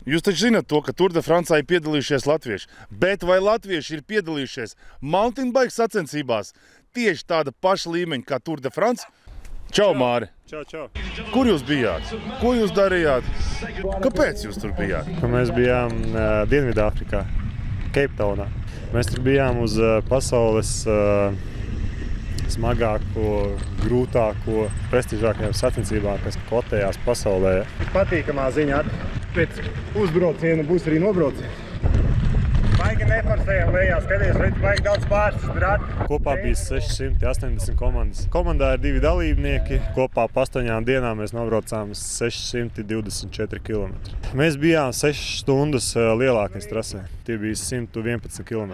Jūs taču zināt to, ka Tour de Francā ir piedalījušies latvieši, bet vai latvieši ir piedalījušies mountain bike sacensībās tieši tāda paša līmeņa kā Tour de France? Čau, Māri! Čau! Kur jūs bijāt? Ko jūs darījāt? Kāpēc jūs tur bijāt? Mēs bijām Dienvidāfrikā, Cape Townā. Mēs tur bijām uz pasaules smagāko, grūtāko, prestižākajām sacensībām, kas kotējās pasaulē. Patīkamā ziņā, pēc uzbrauciena būs arī nobrauciens. Baigi neparsējām lejā, skaties, redz, baigi daudz pārstas. Kopā bija 680 komandas. Komandā ir 2 dalībnieki. Kopā pa 8 dienām mēs nobraucām 624 km. Mēs bijām 6 stundas lielākais trasē. Tie bija 111 km.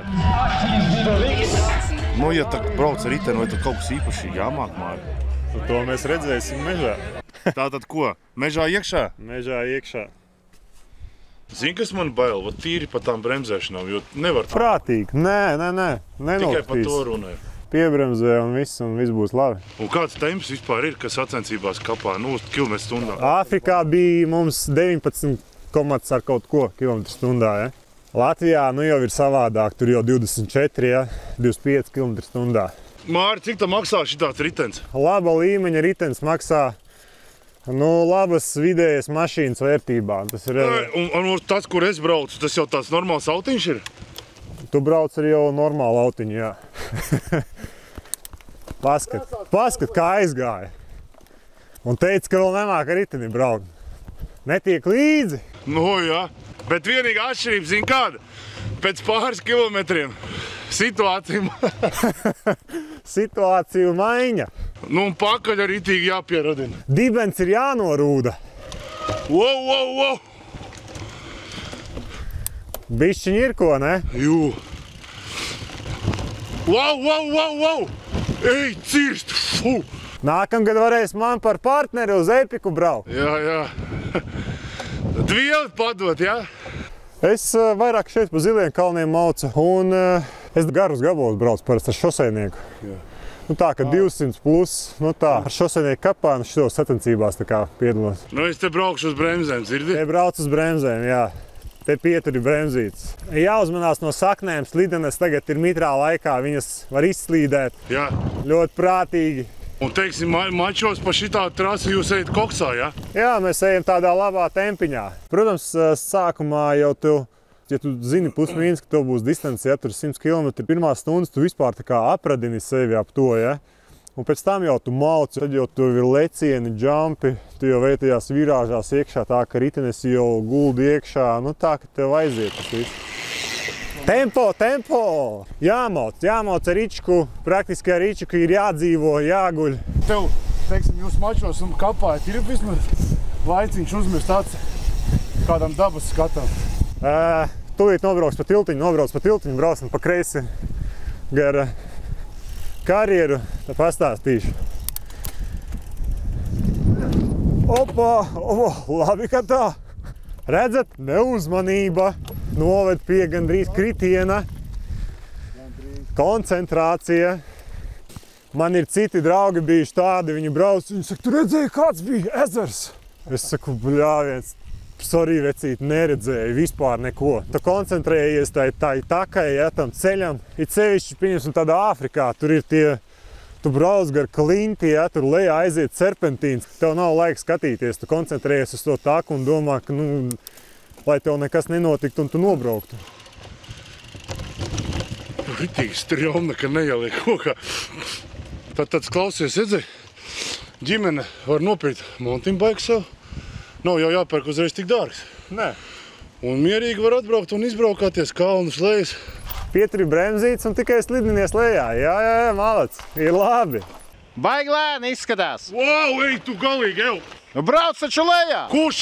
Nu, ja tā brauc ar riteni, vai tad kaut kas īpaši jāmāk, Māri? To mēs redzēsim mežā. Tātad ko? Mežā iekšā? Mežā iekšā. Zini, kas man bail? Vat tīri pa tām bremzēšanām, jo nevar tā. Prātīgi. Nē. Tikai par to runāju. Piebremzē un viss būs labi. Un kāds temps vispār ir, kas sacensībās kapā? Nu, km/h. Āfrikā bija mums 19 komats ar kaut ko km/h, ja? Latvijā nu jau ir savādāk, tur jau 24, ja? 25 km/h. Māri, cik tā maksā šitāds ritens? Laba līmeņa ritens maksā labas vidējas mašīnas vērtībā. Tas ir... Un tas, kur es braucu, tas jau tāds normāls autiņš ir? Tu brauc ar jau normālu autiņu, jā. Paskat, kā aizgāja. Un teica, ka vēl nemāk ar riteni braukt. Netiek līdzi. Nu, jā. Bet vienīgā atšķirība, zini kāda? Pēc pāris kilometriem Situāciju maiņa. Nu, un pakaļ arī ritīgi jāpieradina. Dibens ir jānorūda. Wow! Bišķiņ ir ko, ne? Jū. Wow! Ej, cirst! Fu! Nākamgad varēs man par partneri uz Epiku braukt. Jā. Dvieli padot, jā? Es vairāk šeit pa Ziliem kalniem maucu, un es garus gabalus braucu parasti ar šoseinieku. Jā. Nu tā, ka 200 plus, ar šoseinieku kapā, šitos sacensībās tā kā piedalos. Nu, es te braukšu uz bremzēm, dzirdi? Te braucu uz bremzēm, jā. Te pieturi bremzītes. Jāuzmanās no saknēm, slidenes tagad ir mitrā laikā, viņas var izslīdēt. Jā. Ļoti prātīgi. Un, teiksim, mačos pa šitādu trasi jūs ejat koksā, jā? Jā, mēs ejam tādā labā tempiņā. Protams, sākumā jau ja tu zini pusmīnus, ka tev būs distance, ja tur 100 km, pirmās stundas tu vispār tā kā apradini sevi ap to, ja? Un pēc tam jau tu mauci, tad jau tu ir lecieni, džampi, tu jau vei tajās virāžās iekšā, tā ka ritenes jau guldi iekšā, tā ka tev aiziet tas viss. Tempo! Jāmauc ar ričku, praktiski ar ričku ir jādzīvo, jāguļ. Tev, teiksim, jūs mačos un kapājat, ir vismaz laiciņš uzmirst aci kādam dabas skatam? Tūlīt nobrauc pa tiltiņu, braucam pa kreisi gar karjeru, tad pastāstīšu. Opa! Labi, ka tā! Redzat, neuzmanība noved pie gandrīz kritiena. Koncentrācija. Man ir citi draugi bijuši tādi, viņi brauc, viņi saka, tu redzēji, kāds bija ezers? Es saku, bļāviens, sorry, vecīt, neredzēju vispār neko. Tu koncentrējies tai takai, ja, tam ceļam. Ir sevišķi, pieņemsim, tādā Āfrikā, tur ir tie, tu brauc gar klinti, ja, tur lejā aiziet serpentīns, tev nav laika skatīties, tu koncentrējies uz to taku un domā, ka, lai tev nekas nenotiktu un tu nobrauktu. Ritīgi strjomna, ka neieliek kokā. Tad klausies, edzi, ģimene var nopirkt mountain bike sev. Nav jau jāpērk uzreiz tik dārgs. Nē. Un mierīgi var atbraukt un izbraukāties kalnus lejas. Pieturi bremzītes un tikai slidinies lejā. Jā, malac, ir labi. Baigi lēni izskatās. Wow, ej, tu galīgi, ev! Brauc taču lejā! Kurš?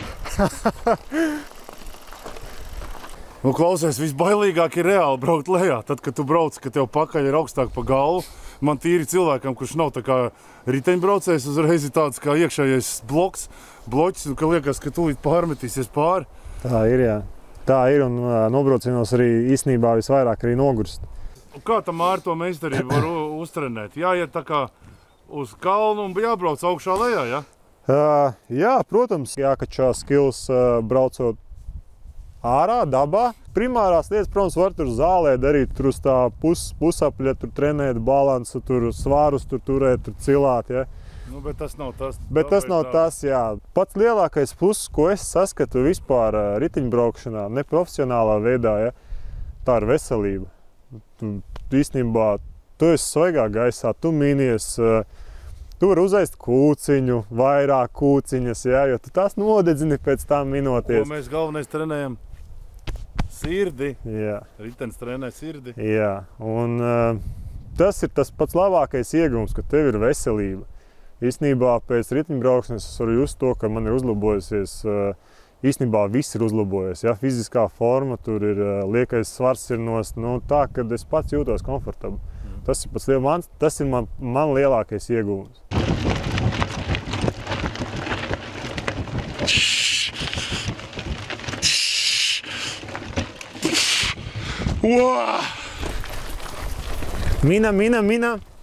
Nu, klausies, visbailīgāk ir reāli braukt lejā. Tad, kad tu brauc, ka tev pakaļ ir augstāk pa galvu, man tīri cilvēkam, kurš nav tā kā riteņbraucējs, uzreiz ir tāds kā iekšējais bloķis, ka liekas, ka tūlīt pārmetīsies pāri. Tā ir, jā. Tā ir, un nobraucienos arī īstenībā visvairāk arī nogurst. Kā tam Māri to meistarību var uztrenēt? Jāiet tā kā uz kalnu un jābrauc augšā lejā, ja? Jā, protams, jākačā skills braucot ārā, dabā. Primārās lietas, protams, var tur zālē darīt, tur uz tā pusapļa, tur trenēt balansu, tur svārus tur turēt, tur cilāt, ja. Nu, bet tas nav tas. Bet tas nav tas, jā. Pats lielākais pluss, ko es saskatu vispār ritiņbraukšanā, neprofesionālā veidā, ja, tā ir veselība. Tu īstenībā, tu esi svaigā gaisā, tu minies, tu vari uzaist kūciņu, vairāk kūciņas, ja, jo tu tās nodedzini pēc tām minoties. Ko mēs galvenais trenējam? Sirdi. Jā. Ritenis trenē sirdi. Jā, un tas ir tas pats labākais iegūms, ka tev ir veselība. Īstenībā pēc ritiņbraukšanas es varu just to, ka man ir uzlabojusies, īstenībā viss ir uzlabojies. Ja? Fiziskā forma, tur ir liekais svars ir nost, nu, tā, kad es pats jūtos komfortabli. Tas ir man lielākais iegūms. Wow! Mina!